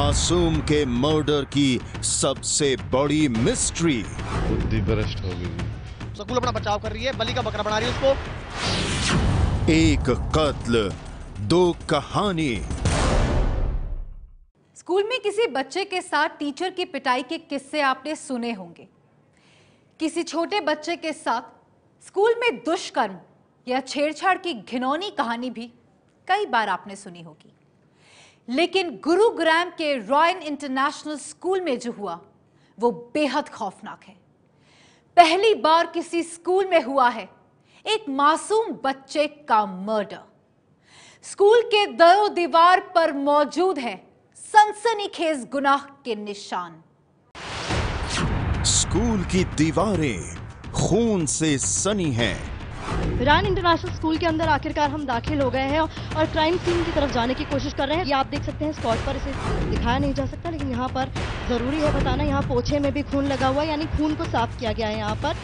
मासूम के मर्डर की सबसे बड़ी मिस्ट्री। बुद्धि भ्रष्ट हो गई। स्कूल अपना बचाव कर रही है, बलि का बकरा बना रही है उसको। एक कत्ल, दो कहानी। स्कूल में किसी बच्चे के साथ टीचर की पिटाई के किस्से आपने सुने होंगे। किसी छोटे बच्चे के साथ स्कूल में दुष्कर्म या छेड़छाड़ की घिनौनी कहानी भी कई बार आपने सुनी होगी। लेकिन गुरुग्राम के रॉयल इंटरनेशनल स्कूल में जो हुआ वो बेहद खौफनाक है। पहली बार किसी स्कूल में हुआ है एक मासूम बच्चे का मर्डर। स्कूल के दरो दीवार पर मौजूद है सनसनीखेज गुनाह के निशान। स्कूल की दीवारें खून से सनी हैं। रॉयल इंटरनेशनल स्कूल के अंदर आखिरकार हम दाखिल हो गए हैं और क्राइम सीन की तरफ जाने की कोशिश कर रहे हैं। ये आप देख सकते हैं, स्पॉट पर इसे दिखाया नहीं जा सकता, लेकिन यहाँ पर जरूरी है बताना, यहाँ पोछे में भी खून लगा हुआ है, यानी खून को साफ किया गया है यहाँ पर।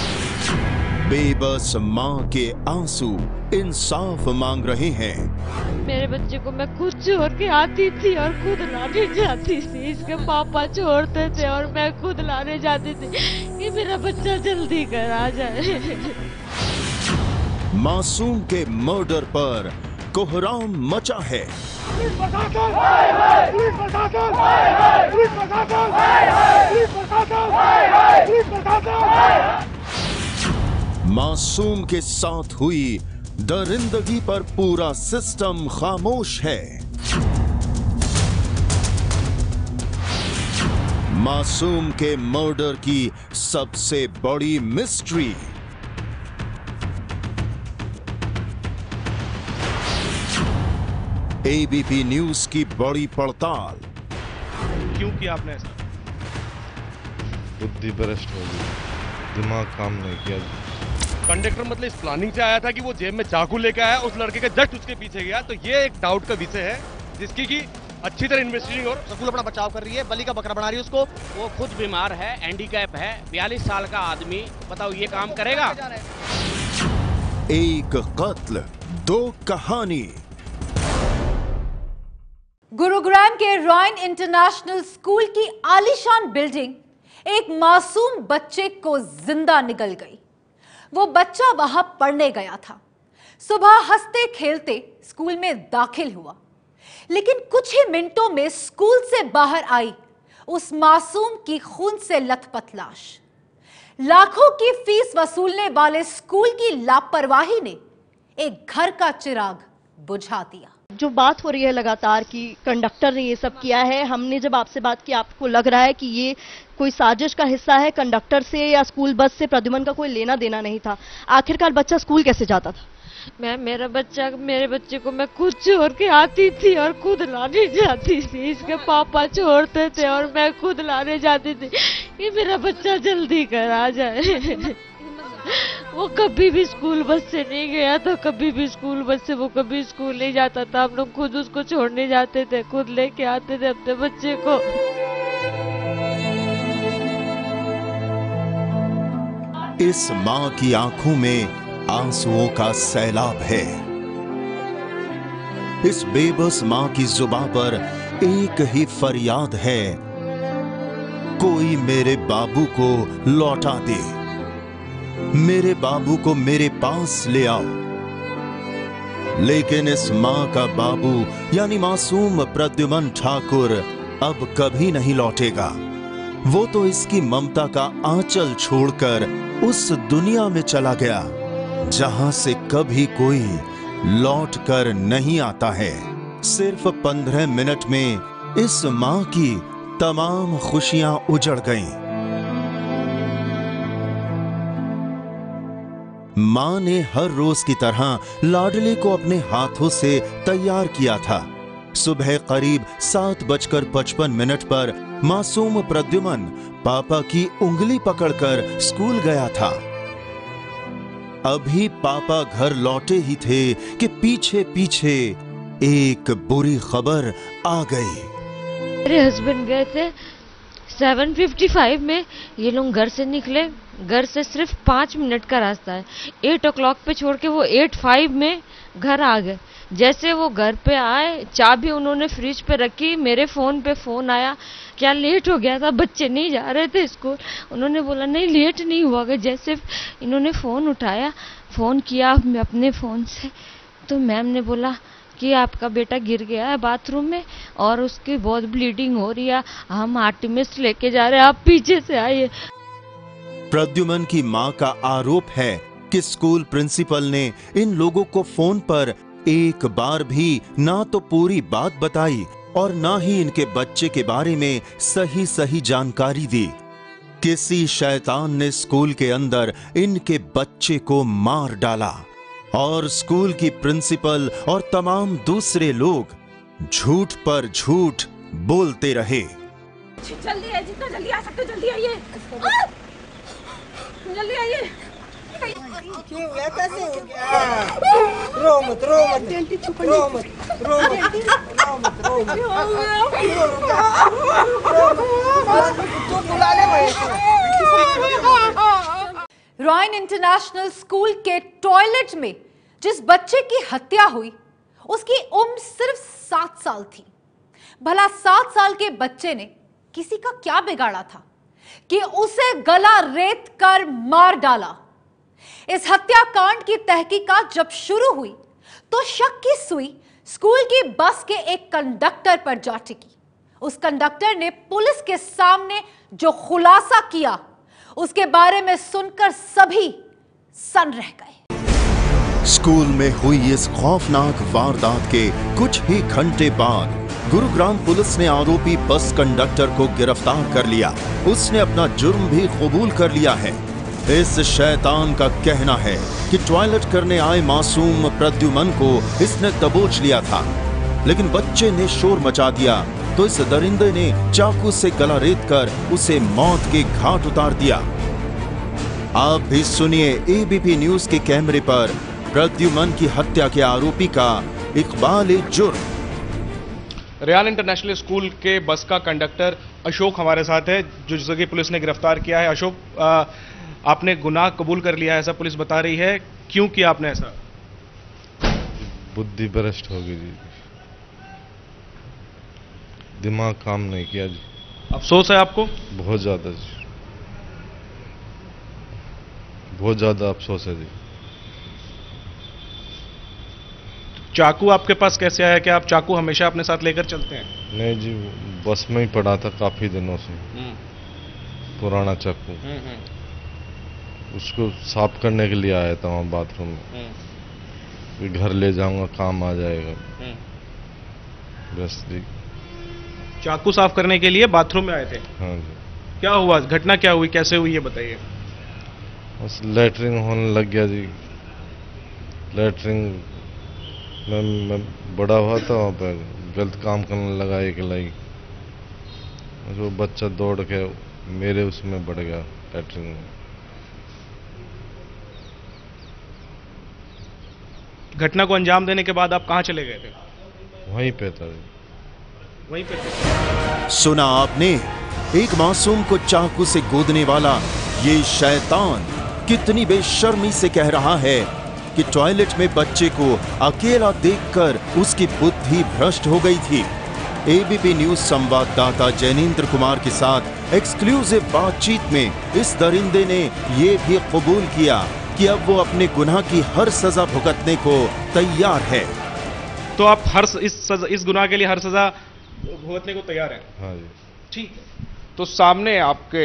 बेबस माँ के आंसू इंसाफ मांग रहे हैं। मेरे बच्चे को मैं खुद छोड़ के आती थी और खुद लाने जाती थी। इसके पापा छोड़ते थे और मैं खुद लाने जाती थी कि मेरा बच्चा जल्दी घर आ जाए। मासूम के मर्डर पर कोहराम मचा है। मासूम के साथ हुई दरिंदगी पर पूरा सिस्टम खामोश है। मासूम के मर्डर की सबसे बड़ी मिस्ट्री। एबीपी न्यूज की बड़ी पड़ताल। क्यों किया आपने ऐसा? बुद्धि भ्रष्ट हो गई, दिमाग काम नहीं किया। कंडक्टर मतलब इस प्लानिंग से आया था कि वो जेब में चाकू लेकर आया, उस लड़के के जस्ट उसके पीछे गया, तो ये एक डाउट का विषय है जिसकी की अच्छी तरह इन्वेस्टिगेशन और स्कूल अपना बचाव कर रही है, बलि का बकरा बना रही है उसको। वो खुद बीमार है, हैंडीकैप है, 42 साल का आदमी, बताओ ये काम करेगा? एक कत्ल, दो कहानी। गुरुग्राम के रॉयल इंटरनेशनल स्कूल की आलीशान बिल्डिंग एक मासूम बच्चे को जिंदा निगल गई। वो बच्चा वहां पढ़ने गया था। सुबह हंसते खेलते स्कूल में दाखिल हुआ, लेकिन कुछ ही मिनटों में स्कूल से बाहर आई उस मासूम की खून से लथपथ लाश। लाखों की फीस वसूलने वाले स्कूल की लापरवाही ने एक घर का चिराग बुझा दिया। जो बात हो रही है लगातार कि कंडक्टर ने ये सब किया है, हमने जब आपसे बात की आपको लग रहा है कि ये कोई साजिश का हिस्सा है, कंडक्टर से या स्कूल बस से प्रद्युमन का कोई लेना देना नहीं था। आखिरकार बच्चा स्कूल कैसे जाता था? मेरे बच्चे को मैं खुद छोड़ के आती थी और खुद लाने जाती थी। इसके पापा छोड़ते थे और मैं खुद लाने जाती थी कि मेरा बच्चा जल्दी घर आ जाए। वो कभी भी स्कूल बस से नहीं गया था, कभी भी स्कूल बस से वो कभी स्कूल नहीं जाता था। हम लोग खुद उसको छोड़ने जाते थे, खुद लेके आते थे अपने बच्चे को। इस मां की आंखों में आंसुओं का सैलाब है। इस बेबस मां की जुबान पर एक ही फरियाद है, कोई मेरे बाबू को लौटा दे, मेरे बाबू को मेरे पास ले आओ। लेकिन इस मां का बाबू यानी मासूम प्रद्युमन ठाकुर अब कभी नहीं लौटेगा। वो तो इसकी ममता का आंचल छोड़कर उस दुनिया में चला गया जहां से कभी कोई लौट कर नहीं आता है। सिर्फ 15 मिनट में इस मां की तमाम खुशियां उजड़ गईं। मां ने हर रोज की तरह लाडले को अपने हाथों से तैयार किया था। सुबह करीब 7:55 पर मासूम प्रद्युमन पापा की उंगली पकड़कर स्कूल गया था। अभी पापा घर लौटे ही थे कि पीछे पीछे एक बुरी खबर आ गई। मेरे हस्बैंड गए थे 7:55 में, ये लोग घर से निकले, घर से सिर्फ 5 मिनट का रास्ता है, 8 o'clock पे छोड़ के वो 8:05 में घर आ गए। जैसे वो घर पे आए, चाबी उन्होंने फ्रिज पे रखी, मेरे फोन पे फोन आया, क्या लेट हो गया था, बच्चे नहीं जा रहे थे स्कूल। उन्होंने बोला नहीं लेट नहीं हुआ। जैसे इन्होंने फोन उठाया, फोन किया अपने फोन से, तो मैम ने बोला कि आपका बेटा गिर गया है बाथरूम में और उसकी बहुत ब्लीडिंग हो रही है, हम आर्टिमिस लेके जा रहे हैं, आप पीछे से आइए। प्रद्युमन की मां का आरोप है कि स्कूल प्रिंसिपल ने इन लोगों को फोन पर एक बार भी ना तो पूरी बात बताई और ना ही इनके बच्चे के बारे में सही जानकारी दी। किसी शैतान ने स्कूल के अंदर इनके बच्चे को मार डाला और स्कूल की प्रिंसिपल और तमाम दूसरे लोग झूठ पर झूठ बोलते रहे। जल्दी आइए, जितना जल्दी आ सकते हो जल्दी आइए, जल्दी आइए। क्यों कैसे हो गया? रो मत रो मत रो मत रो मत रो मत रो मत। रॉयन इंटरनेशनल स्कूल के टॉयलेट में जिस बच्चे की हत्या हुई उसकी उम्र सिर्फ 7 साल थी। भला 7 साल के बच्चे ने किसी का क्या बिगाड़ा था कि उसे गला रेत कर मार डाला। इस हत्याकांड की तहकीकात जब शुरू हुई तो शक की सुई स्कूल की बस के एक कंडक्टर पर जा टिकी। उस कंडक्टर ने पुलिस के सामने जो खुलासा किया उसके बारे में सुनकर सभी सन रह गए। स्कूल में हुई इस खौफनाक वारदात के कुछ ही घंटे बाद गुरुग्राम पुलिस ने आरोपी बस कंडक्टर को गिरफ्तार कर लिया। उसने अपना जुर्म भी कबूल कर लिया है। इस शैतान का कहना है कि टॉयलेट करने आए मासूम प्रद्युमन को इसने दबोच लिया था, लेकिन बच्चे ने शोर मचा दिया तो इस दरिंदे ने चाकू से गला रेत कर उसे मौत के घाट उतार दिया। आप भी सुनिए एबीपी न्यूज के कैमरे पर प्रद्युमन की हत्या के आरोपी का इकबाल-ए-जुर्म। रियान इंटरनेशनल स्कूल के बस का कंडक्टर अशोक हमारे साथ है, जिसे कि पुलिस ने गिरफ्तार किया है। अशोक, आपने गुनाह कबूल कर लिया है ऐसा पुलिस बता रही है, क्यों किया आपने ऐसा? बुद्धि भ्रष्ट हो गई जी, दिमाग काम नहीं किया जी। अफसोस है आपको? बहुत ज्यादा जी, बहुत ज्यादा अफसोस है जी। चाकू आपके पास कैसे आया? क्या आप चाकू हमेशा अपने साथ लेकर चलते हैं? नहीं जी, बस में ही पड़ा था काफी दिनों से, पुराना चाकू। उसको साफ करने के लिए आया था वहाँ बाथरूम में, घर ले जाऊंगा काम आ जाएगा बस जी। चाकू साफ करने के लिए बाथरूम में आए थे? हाँ जी। क्या हुआ, घटना क्या हुई, कैसे हुई ये बताइए। बस लैटरिन होने लग गया जी। लैटरिन मैं बड़ा हुआ था वहाँ पर, गलत काम करने लगा एक लाई, वो बच्चा दौड़ के मेरे उसमें बढ़ गया लैटरिन में। घटना को अंजाम देने के बाद आप कहाँ चले गए थे? वहीं पे था। वहीं पे थे। सुना आपने, एक मासूम को चाकू से गोदने वाला ये शैतान कितनी बेशर्मी से कह रहा है कि टॉयलेट में बच्चे को अकेला देखकर उसकी बुद्धि भ्रष्ट हो गई थी। एबीपी न्यूज संवाददाता जैनेंद्र कुमार के साथ एक्सक्लूसिव बातचीत में इस दरिंदे ने यह भी कबूल किया कि अब वो अपने गुनाह की हर सजा भुगतने को तैयार है। तो आप इस गुनाह के लिए हर सजा भुगतने को तैयार हैं? हाँ जी। ठीक है। तो सामने आपके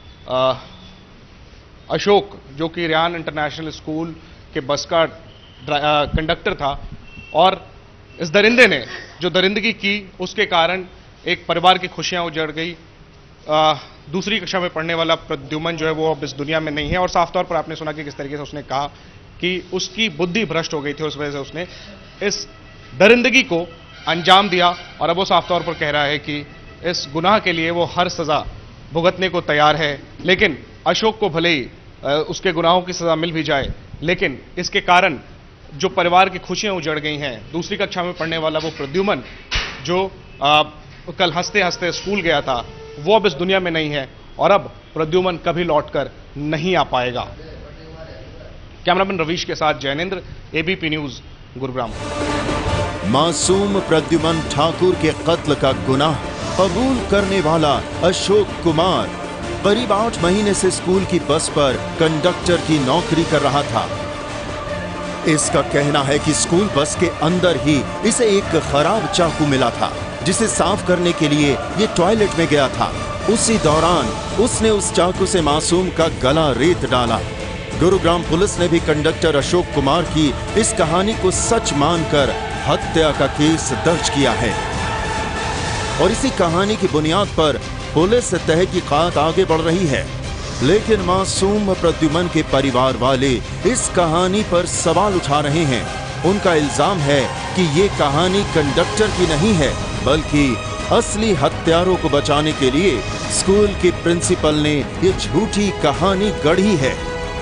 अशोक, जो कि रियान इंटरनेशनल स्कूल के बस का कंडक्टर था, और इस दरिंदे ने जो दरिंदगी की उसके कारण एक परिवार की खुशियां उजड़ गई। दूसरी कक्षा में पढ़ने वाला प्रद्युमन जो है वो अब इस दुनिया में नहीं है, और साफ तौर पर आपने सुना कि किस तरीके से उसने कहा कि उसकी बुद्धि भ्रष्ट हो गई थी, उस वजह से उसने इस दरिंदगी को अंजाम दिया, और अब वो साफ तौर पर कह रहा है कि इस गुनाह के लिए वो हर सजा भुगतने को तैयार है। लेकिन अशोक को भले ही उसके गुनाहों की सजा मिल भी जाए, लेकिन इसके कारण जो परिवार की खुशियां उजड़ गई हैं, दूसरी कक्षा में पढ़ने वाला वो प्रद्युमन जो कल हंसते हंसते स्कूल गया था, वो अब इस दुनिया में नहीं है, और अब प्रद्युमन कभी लौटकर नहीं आ पाएगा। कैमरामैन रवीश के साथ जैनेंद्र, एबीपी न्यूज, गुरुग्राम। मासूम प्रद्युमन ठाकुर के कत्ल का गुनाह कबूल करने वाला अशोक कुमार करीब 8 महीने से स्कूल की बस पर कंडक्टर की नौकरी कर रहा था। इसका कहना है कि स्कूल बस के अंदर ही इसे एक खराब चाकू मिला था, जिसे साफ करने के लिए ये टॉयलेट में गया था। उसी दौरान उसने उस चाकू से मासूम का गला रेत डाला। गुरुग्राम पुलिस ने भी कंडक्टर अशोक कुमार की इस कहानी को सच मानकर हत्या का केस दर्ज किया है और इसी कहानी की बुनियाद पर पुलिस तहकीकात आगे बढ़ रही है। लेकिन मासूम प्रद्युमन के परिवार वाले इस कहानी पर सवाल उठा रहे हैं। उनका इल्जाम है कि ये कहानी कंडक्टर की नहीं है, बल्कि असली हत्यारों को बचाने के लिए स्कूल के प्रिंसिपल ने ये झूठी कहानी गढ़ी है।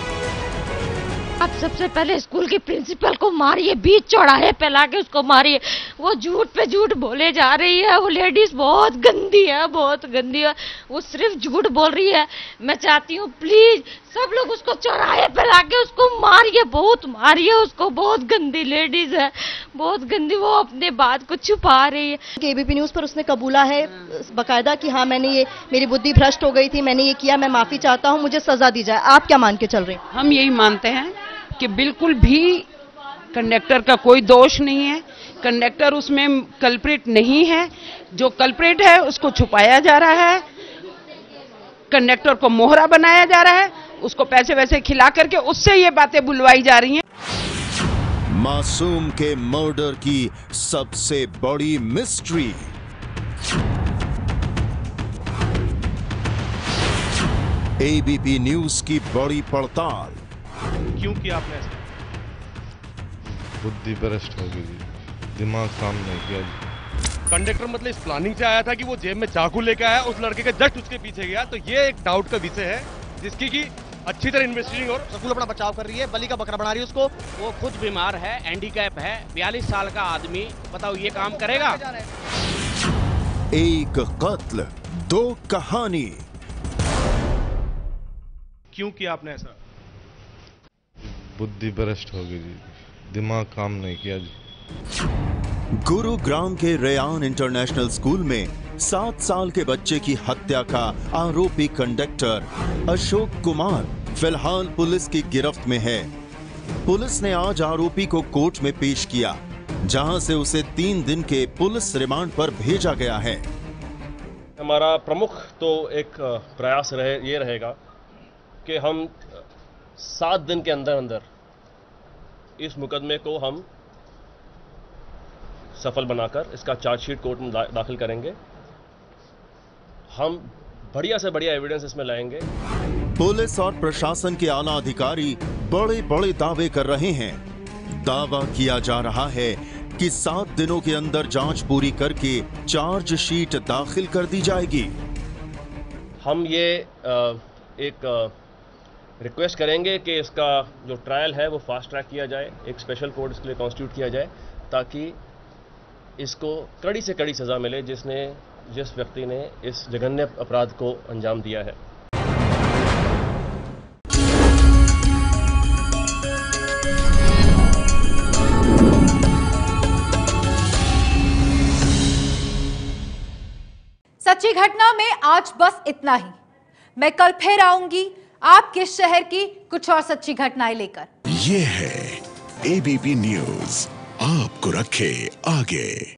आप सबसे पहले स्कूल के प्रिंसिपल को मारिए, बीच चौराहे पे लाके उसको मारिए। वो झूठ पे झूठ बोले जा रही है। वो लेडीज बहुत गंदी है, बहुत गंदी है। वो सिर्फ झूठ बोल रही है। मैं चाहती हूँ प्लीज सब लोग उसको चौराहे पे लाके उसको मारिए, बहुत मारिए उसको। बहुत गंदी लेडीज है, बहुत गंदी। वो अपने बात को छुपा रही है। एबीपी न्यूज पर उसने कबूला है बकायदा कि हाँ मैंने ये, मेरी बुद्धि भ्रष्ट हो गई थी, मैंने ये किया, मैं माफी चाहता हूँ, मुझे सजा दी जाए। आप क्या मान के चल रहे हैं? हम यही मानते हैं कि बिल्कुल भी कंडक्टर का कोई दोष नहीं है। कंडक्टर उसमें कल्प्रिट नहीं है। जो कल्प्रिट है उसको छुपाया जा रहा है, कंडक्टर को मोहरा बनाया जा रहा है, उसको पैसे वैसे खिला करके उससे ये बातें बुलवाई जा रही हैं। मासूम के मर्डर की सबसे बड़ी मिस्ट्री। एबीपी न्यूज की बड़ी पड़ताल। क्यों किया आपने ऐसा? बुद्धि भ्रष्ट हो गई, दिमाग काम नहीं किया। कंडक्टर मतलब इस प्लानिंग से आया था कि वो जेब में चाकू लेकर आया, उस लड़के के जस्ट उसके पीछे गया, तो ये एक डाउट का विषय है जिसकी की अच्छी तरह इन्वेस्टिगेटिंग और स्कूल अपना बचाव कर रही है। बलि का बकरा बना रही है उसको। वो खुद बीमार है, हैंडीकैप है, 42 साल का आदमी, बताओ ये काम करेगा? एक कत्ल, 2 कहानी। क्यों किया आपने ऐसा? बुद्धि भ्रष्ट हो गई जी, दिमाग काम नहीं किया जी। गुरुग्राम के रेयान इंटरनेशनल स्कूल में 7 साल के बच्चे की हत्या का आरोपी कंडक्टर अशोक कुमार फिलहाल पुलिस की गिरफ्त में है। पुलिस ने आज आरोपी को कोर्ट में पेश किया, जहां से उसे 3 दिन के पुलिस रिमांड पर भेजा गया है। हमारा प्रमुख तो एक प्रयास ये रहेगा कि हम 7 दिन के अंदर अंदर इस मुकदमे को हम सफल बनाकर इसका चार्जशीट कोर्ट में दाखिल करेंगे। हम बढ़िया से बढ़िया एविडेंस इसमें लाएंगे। पुलिस और प्रशासन के आला अधिकारी बड़े बड़े दावे कर रहे हैं। दावा किया जा रहा है कि 7 दिनों के अंदर जांच पूरी करके चार्जशीट दाखिल कर दी जाएगी। हम ये एक रिक्वेस्ट करेंगे कि इसका जो ट्रायल है वो फास्ट ट्रैक किया जाए, एक स्पेशल कोर्ट इसके लिए कॉन्स्टिट्यूट किया जाए, ताकि इसको कड़ी से कड़ी सज़ा मिले जिस व्यक्ति ने इस जघन्य अपराध को अंजाम दिया है। सच्ची घटना में आज बस इतना ही। मैं कल फिर आऊंगी आपके शहर की कुछ और सच्ची घटनाएं लेकर। ये है एबीपी न्यूज़, आपको रखे आगे।